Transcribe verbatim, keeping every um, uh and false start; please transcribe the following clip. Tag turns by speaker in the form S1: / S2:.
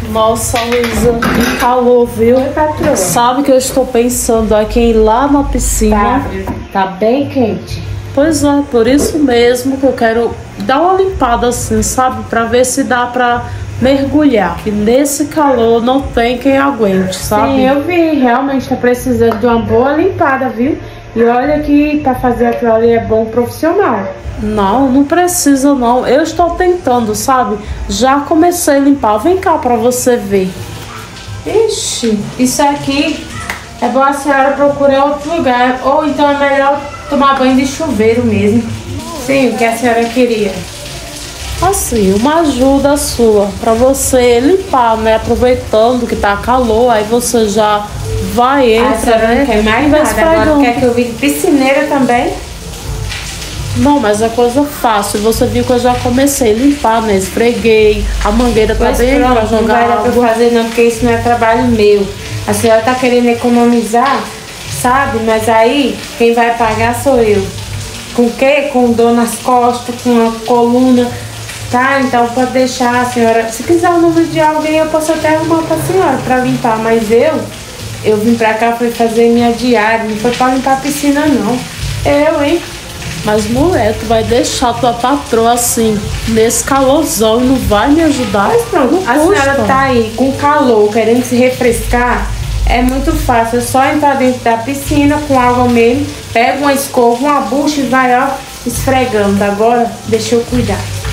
S1: Nossa, Luísa, que calor, viu?
S2: Oi, patroa.
S1: Sabe que eu estou pensando aqui em ir lá na piscina.
S2: Tá, tá bem quente.
S1: Pois é, por isso mesmo que eu quero dar uma limpada assim, sabe? Pra ver se dá pra mergulhar. E nesse calor não tem quem aguente, sabe?
S2: Sim, eu vi. Realmente tá precisando de uma boa limpada, viu? E olha que pra fazer aquilo ali é bom profissional.
S1: Não, não precisa não. Eu estou tentando, sabe? Já comecei a limpar. Vem cá pra você ver.
S2: Ixi, isso aqui é bom a senhora procurar outro lugar. Ou então é melhor tomar banho de chuveiro mesmo. Sim, o que a senhora queria.
S1: Assim, uma ajuda sua pra você limpar, né? Aproveitando que tá calor, aí você já vai, entra,
S2: A senhora
S1: né?
S2: não quer mais
S1: E vai
S2: nada. Agora
S1: esfregando.
S2: quer que eu vire piscineira também?
S1: Não, mas é coisa fácil. Você viu que eu já comecei a limpar, né? Esfreguei. A mangueira tá
S2: Pois
S1: bem pra
S2: pronto, não
S1: jogar
S2: vai dar pra eu
S1: água.
S2: fazer não, porque isso não é trabalho meu. A senhora tá querendo economizar, sabe? Mas aí, quem vai pagar sou eu. Com o quê? Com dor nas costas, com a coluna, tá? Então pode deixar a senhora. Se quiser o número de alguém, eu posso até arrumar pra senhora pra limpar. Mas eu, eu vim pra cá foi fazer minha diária, não foi pra limpar a piscina não. Eu, hein?
S1: Mas, mulher, tu vai deixar tua patroa assim, nesse calorzão e não vai me ajudar?
S2: Mas pronto,
S1: Não
S2: a
S1: custa.
S2: senhora tá aí com calor, querendo se refrescar, é muito fácil, é só entrar dentro da piscina com água mesmo, pega uma escova, uma bucha e vai, ó, esfregando. Agora, deixa eu cuidar.